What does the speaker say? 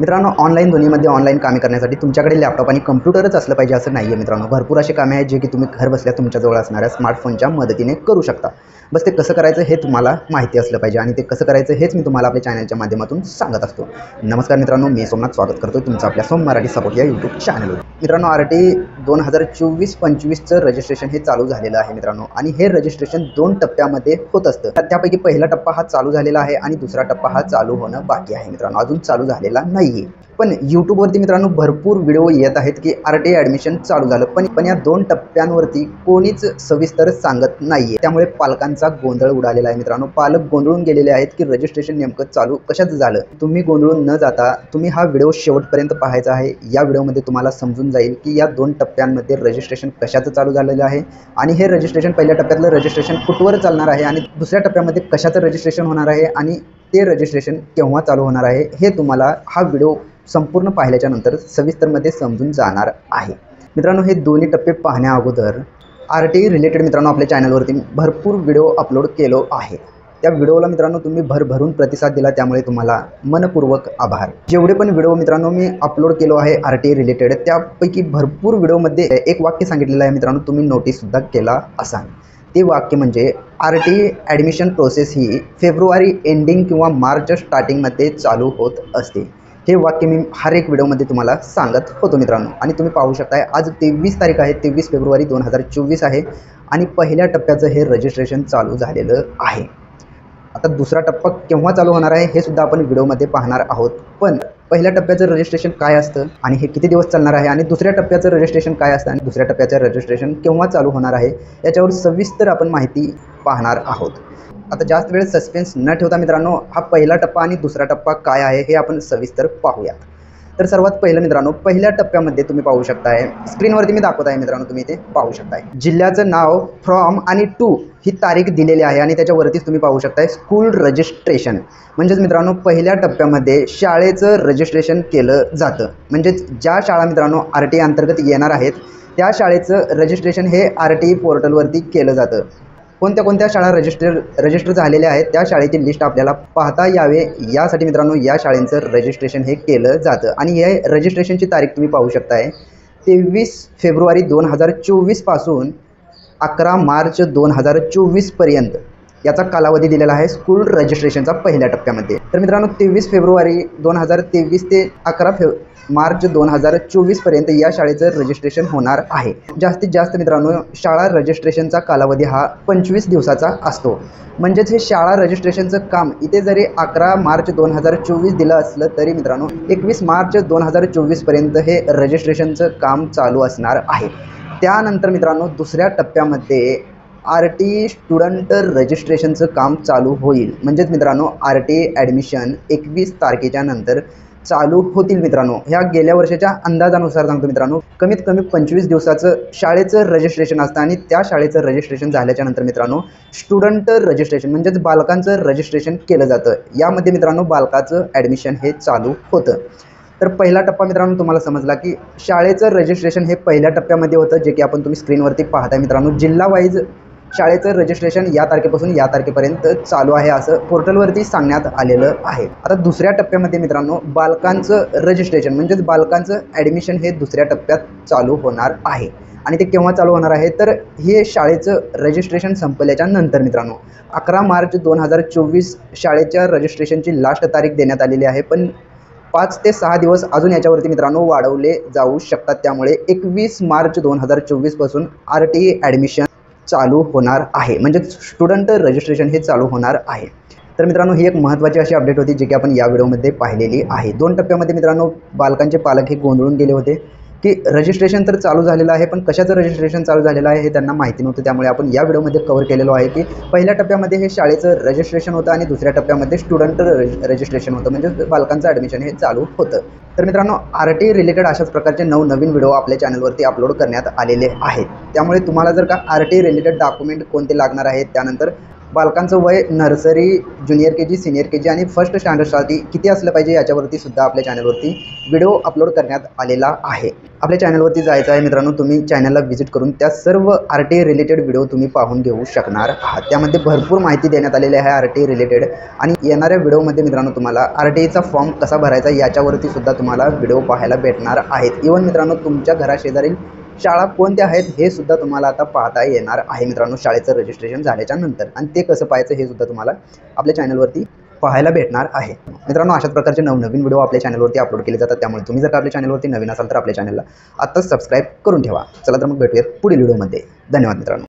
मित्रांनो, ऑनलाईन दुनियेमध्ये ऑनलाईन कामे करण्यासाठी तुमच्याकडे लॅपटॉप आणि कम्प्युटरच असलं पाहिजे असं नाही आहे मित्रांनो. भरपूर असे कामे आहेत जे की तुम्ही घर बसल्या तुमच्याजवळ असणाऱ्या स्मार्टफोनच्या मदतीने करू शकता. बस ते कसं करायचं हे तुम्हाला माहिती असलं पाहिजे आणि ते कसं करायचं हेच मी तुम्हाला आपल्या चॅनलच्या माध्यमातून सांगत असतो. नमस्कार मित्रांनो, मी सोमनाथ स्वागत करतो तुमचं आपल्या सोम मराठी सपोर्ट या यूट्यूब चॅनलवर. मित्रांनो, RT 2024-25चं रजिस्ट्रेशन हे चालू झालेलं आहे मित्रांनो आणि हे रजिस्ट्रेशन 2 टप्प्यामध्ये होत असतं. त्यापैकी पहिला टप्पा हा चालू झालेला आहे आणि दुसरा टप्पा हा चालू होणं बाकी आहे मित्रांनो, अजून चालू झालेला नाही. पण यूट्यूबवरती मित्रांनो भरपूर व्हिडिओ येत आहेत की RT ॲडमिशन चालू झालं, पण या 2 टप्प्यांवरती कोणीच सविस्तर सांगत नाहीये. त्यामुळे पालकांचा गोंधळ उडालेला आहे मित्रांनो. पालक गोंधळून गेलेले आहेत की रजिस्ट्रेशन नेमकं चालू कशाचं झालं. तुम्ही गोंधळून न जाता तुम्ही हा व्हिडिओ शेवटपर्यंत पाहायचा आहे. या व्हिडिओमध्ये तुम्हाला समजून जाईल की या 2 टप्प्यांमध्ये रजिस्ट्रेशन कशाचं चालू झालेलं आहे आणि हे रजिस्ट्रेशन पहिल्या टप्प्यातलं रजिस्ट्रेशन कुठवर चालणार आहे आणि दुसऱ्या टप्प्यामध्ये कशाचं रजिस्ट्रेशन होणार आहे आणि ते रजिस्ट्रेशन केव्हा चालू होणार आहे हे तुम्हाला हा व्हिडिओ संपूर्ण पाहिल्याच्या नंतर सविस्तरमध्ये समजून जाणार आहे. मित्रांनो, हे दोन्ही टप्पे पाहण्या अगोदर RT रिलेटेड मित्रांनो आपल्या चॅनलवरती भरपूर व्हिडिओ अपलोड केलो आहे. त्या व्हिडिओला मित्रांनो तुम्ही भरभरून प्रतिसाद दिला, त्यामुळे तुम्हाला मनपूर्वक आभार. जेवढे पण व्हिडिओ मित्रांनो मी अपलोड केलो आहे RT रिलेटेड, त्यापैकी भरपूर व्हिडिओमध्ये एक वाक्य सांगितलेलं आहे मित्रांनो, तुम्ही नोटीससुद्धा केला असाल. ते वाक्य म्हणजे RT ॲडमिशन प्रोसेस ही फेब्रुवारी एंडिंग किंवा मार्च स्टार्टिंगमध्ये चालू होत असते. हे वाक्य मी हर एक व्हिडिओमध्ये तुम्हाला सांगत होतो मित्रांनो आणि तुम्ही पाहू शकताय आज 23 तारीख आहे, 23 फेब्रुवारी 2024 आहे आणि पहिल्या टप्प्याचं हे रजिस्ट्रेशन चालू झालेलं आहे. आता दुसरा टप्पा केव्हा चालू होणार आहे हे सुद्धा आपण व्हिडिओमध्ये पाहणार आहोत. पण पहिल्या टप्प्याचं रजिस्ट्रेशन काय असतं आणि हे किती दिवस चालणार आहे आणि दुसऱ्या टप्प्याचं रजिस्ट्रेशन काय असतं आणि दुसऱ्या टप्प्याचं रजिस्ट्रेशन केव्हा चालू होणार आहे याच्यावर सविस्तर आपण माहिती पाहणार आहोत. आता जास्त वेळ सस्पेन्स न ठेवता मित्रांनो हा पहिला टप्पा आणि दुसरा टप्पा काय आहे हे आपण सविस्तर पाहूयात. तर सर्वात पहिलं मित्रांनो, पहिल्या टप्प्यामध्ये तुम्ही पाहू शकताय, स्क्रीनवरती मी दाखवत आहे मित्रांनो, तुम्ही इथे पाहू शकताय जिल्ह्याचं नाव, फ्रॉम आणि टू ही तारीख दिलेली आहे आणि त्याच्यावरतीच तुम्ही पाहू शकताय स्कूल रजिस्ट्रेशन. म्हणजेच मित्रांनो पहिल्या टप्प्यामध्ये शाळेचं रजिस्ट्रेशन केलं जातं. म्हणजेच ज्या शाळा मित्रांनो RT अंतर्गत येणार आहेत त्या शाळेचं रजिस्ट्रेशन हे RT पोर्टलवरती केलं जातं. कोणत्या शाळा रजिस्टर झालेल्या आहेत त्या शाळेची लिस्ट आपल्याला पाहता यावे यासाठी मित्रांनो या शाळेचं रजिस्ट्रेशन हे केलं जातं आणि हे रजिस्ट्रेशनची तारीख तुम्ही पाहू शकताय 23 फेब्रुवारी 2024 पासून 11 मार्च 2024 पर्यंत याचा कालावधी दिलेला आहे स्कूल रजिस्ट्रेशनचा पहिल्या टप्प्यामध्ये. तर मित्रांनो 23 फेब्रुवारी 2023 ते 11 मार्च 2024 पर्यंत या शाळेचं रजिस्ट्रेशन होणार आहे. जास्तीत जास्त मित्रांनो शाळा रजिस्ट्रेशनचा कालावधी हा 25 दिवसाचा असतो. म्हणजेच हे शाळा रजिस्ट्रेशनचं काम इथे जरी 11 मार्च 2024 दिलं असलं तरी मित्रांनो 21 मार्च 2024 पर्यंत हे रजिस्ट्रेशनचं काम चालू असणार आहे. त्यानंतर मित्रांनो दुसऱ्या टप्प्यामध्ये RT स्टुडंट रजिस्ट्रेशनचं काम चालू होईल. म्हणजेच मित्रांनो RT ॲडमिशन 21 तारखेच्या नंतर चालू होतील मित्रांनो. ह्या गेल्या वर्षाच्या अंदाजानुसार सांगतो मित्रांनो, कमीत कमी 25 दिवसाचं शाळेचं रजिस्ट्रेशन असतं आणि त्या शाळेचं रजिस्ट्रेशन झाल्याच्या नंतर मित्रांनो स्टुडंट रजिस्ट्रेशन म्हणजेच बालकांचं रजिस्ट्रेशन केलं जातं. यामध्ये मित्रांनो बालकाचं ॲडमिशन हे चालू होतं. तर पहिला टप्पा मित्रांनो तुम्हाला समजला की शाळेचं रजिस्ट्रेशन हे पहिल्या टप्प्यामध्ये होतं, जे की आपण तुम्ही स्क्रीनवरती पाहताय मित्रांनो. जिल्हा वाईज शाळेचं रजिस्ट्रेशन या तारखेपासून या तारखेपर्यंत चालू आहे असं पोर्टलवरती सांगण्यात आलेलं आहे. आता दुसऱ्या टप्प्यामध्ये मित्रांनो बालकांचं रजिस्ट्रेशन म्हणजेच बालकांचं ॲडमिशन हे दुसऱ्या टप्प्यात चालू होणार आहे आणि ते केव्हा चालू होणार आहे तर हे शाळेचं रजिस्ट्रेशन संपल्याच्या नंतर मित्रांनो 11 मार्च 2024 शाळेच्या रजिस्ट्रेशनची लास्ट तारीख देण्यात आलेली आहे. पण 5 ते 6 दिवस अजून याच्यावरती मित्रांनो वाढवले जाऊ शकतात. त्यामुळे 21 मार्च 2024 पासून RT ॲडमिशन चालू होणार आहे. म्हणजे स्टुडंट रजिस्ट्रेशन हे चालू होणार आहे. तर मित्रांनो ही एक महत्त्वाची अशी अपडेट होती जी की आपण या व्हिडिओमध्ये पाहिलेली आहे. 2 टप्प्यामध्ये मित्रांनो बालकांचे पालक हे गोंधळून गेले होते की रजिस्ट्रेशन तर चालू झालेलं आहे पण कशाचं रजिस्ट्रेशन चालू झालेलं आहे हे त्यांना माहिती नव्हतं. त्यामुळे आपण या व्हिडिओमध्ये कव्हर केलेलो आहे की पहिल्या टप्प्यामध्ये हे शाळेचं रजिस्ट्रेशन होतं आणि दुसऱ्या टप्प्यामध्ये स्टुडंट रजिस्ट्रेशन होतं, म्हणजे बालकांचं ॲडमिशन हे चालू होतं. तर मित्रांनो RT रिलेटेड अशाच प्रकारचे नवनवीन व्हिडिओ आपल्या चॅनलवरती अपलोड करण्यात आलेले आहेत. त्यामुळे तुम्हाला जर का RT रिलेटेड डॉक्युमेंट कोणते लागणार आहेत, त्यानंतर बालकांचं वय nursery, junior K G, senior K G आणि फर्स्ट स्टँडर्डसाठी किती असलं पाहिजे याच्यावरती सुद्धा आपल्या चॅनलवरती व्हिडिओ अपलोड करण्यात आलेला आहे. आपल्या चॅनलवरती जायचं आहे मित्रांनो, तुम्ही चॅनलला व्हिजिट करून त्या सर्व RTI रिलेटेड व्हिडिओ तुम्ही पाहून घेऊ शकणार आहात. त्यामध्ये भरपूर माहिती देण्यात आलेली आहे RTI रिलेटेड आणि येणाऱ्या व्हिडिओमध्ये मित्रांनो तुम्हाला RTIचा फॉर्म कसा भरायचा याच्यावरती सुद्धा तुम्हाला व्हिडिओ पाहायला भेटणार आहेत. इव्हन मित्रांनो तुमच्या घराशेजारील शाळा कोणत्या आहेत हे सुद्धा तुम्हाला आता पाहता येणार आहे मित्रांनो, शाळेचं रजिस्ट्रेशन झाल्याच्या नंतर. आणि ते कसं पाहायचं हे सुद्धा तुम्हाला आपल्या चॅनलवरती पाहायला भेटणार आहे. मित्रांनो अशाच प्रकारचे नवनवीन व्हिडिओ आपल्या चॅनलवरती अपलोड केले जातात. त्यामुळे तुम्ही जर का आपल्या चॅनलवरती नवीन असाल तर आपल्या चॅनलला आत्ताच सबस्क्राईब करून ठेवा. चला तर मग भेटूयात पुढील व्हिडिओमध्ये. धन्यवाद मित्रांनो.